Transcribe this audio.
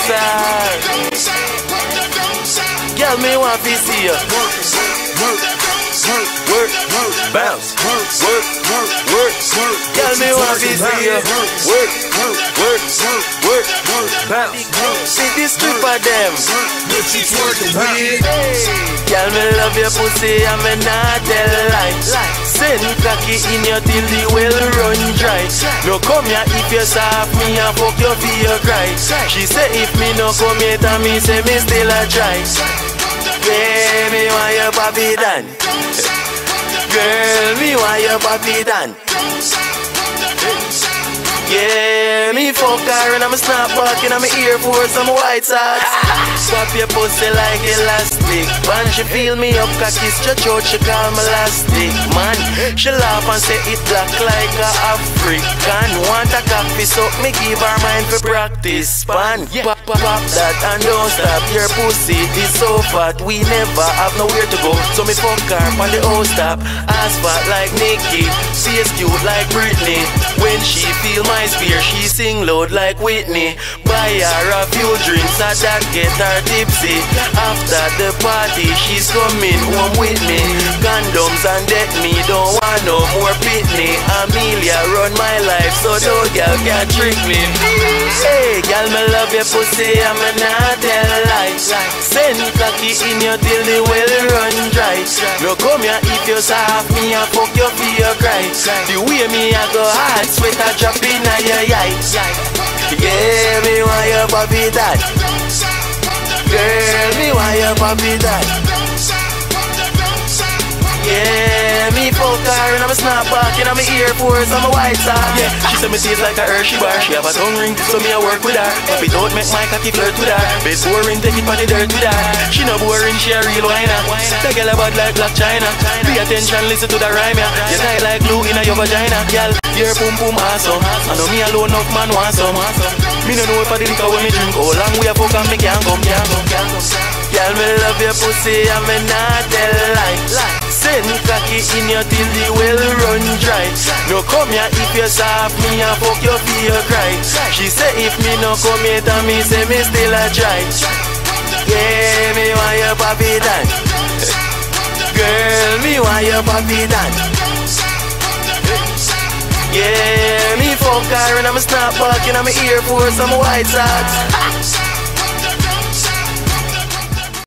Girl, me want to see you. Work, bounce, work, girl, me want to see you. Work, bounce. See this stripper them. What you twerking with? Girl, me love your pussy and me not tell lie. Send cocky in your till the well run dry. No come here if you soft me and fuck your feel cry. She say if me no come here and me say me still a try. Yeah, me want your papi done. Girl, me want your papi done. Yeah, me fuck her and I'm a snapback and I'm a Air Force, I'm a White Sox. Pop your pussy like elastic. Man, she feel me up, cocky stretch out, she call me elastic. Man, she laugh and say it black like a African. Want a coffee, so me give her mind for practice. Pan, pop that and don't stop. Your pussy is so fat, we never have nowhere to go. So me fuck her on the old stop. Ass fat like Nicki, face cute like Britney. When she feel my spear, she sing loud like Whitney. Buy her a few drinks, and that get her tipsy. After the party, she's coming home with me. Condoms and debt, me don't want no more pitney. Amelia run my life, so no girl can trick me. Hey, girl, me love your pussy, and me not tell lies. Send cocky in your till the well run dry. No come here if you soft me and fuck your feel cry. The way me I go hard, sweat a drop in your eyes. Yeah, me want your papi dad. Girl, me want your papi dad. Yeah, me fuck her and I'm a snapback and I'm a Air Force, I'm a White Sox. Yeah, she said me taste like a Hershey bar. She have a tongue ring, so me a work with her. If it don't make my cocky flirt with her. Bed boring, take it for the dirt with her. She no boring, she a real whiner. The girl a bad like Black China. Pay attention, listen to the rhyme, yeah. You tight like glue in your vagina. Girl, your pum pum awesome. I know me alone, enough man want some. Me no know if I the liquor when me drink. How long we a fuck and me can't come. Girl, me love your pussy and me not tell lie. Send cocky in your till the well run dry. No come here if you soft me and fuck your feel cry. She say if me no come here and me say me still a try. Yeah, me want your papi done. Girl, me want your papi done. Yeah, me fuck her and I'm a snapback and I'm a Air Force, I'm a White Sox.